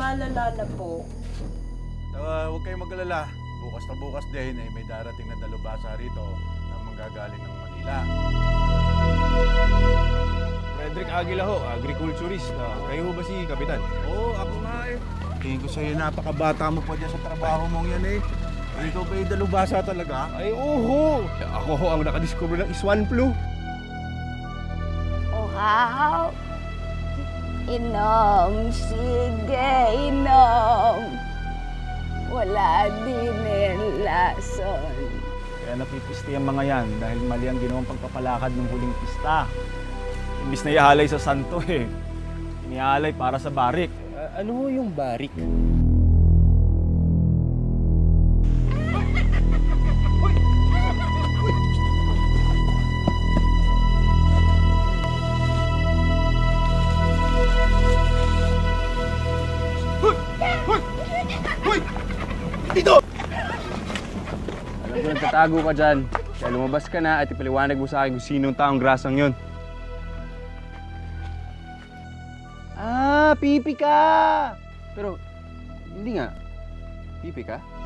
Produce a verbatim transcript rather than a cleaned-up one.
lumalala na po. Uh, huwag kayong mag-alala. Bukas na bukas din ay may darating na dalubhasa rito na manggagaling ng Manila. Frederick Aguila ho, agriculturist. Uh, kayo ho ba si Kapitan? Oo, ako nga eh. Tingin ko sa'yo, napakabata mo pa dyan sa trabaho mong yan eh. Ikaw ba yung dalubhasa talaga? Ay, oho! Ako ho ang nakadiscover ng Swan Flu. Oh, how? Inom, sige, inom. Wala din yung lason. Kaya napipisti ang mga yan dahil mali ang ginawang pagpapalakad ng huling pista. Imbis na ihalay sa santo eh. Inihalay para sa barik. Uh, ano ho yung barik? Dito! Alam ko nagtatago ka dyan. Kaya lumabas ka na at ipaliwanag mo sa akin kung sinong taong grasang yun. Ah, pipi ka! Pero, hindi nga. Pipi ka?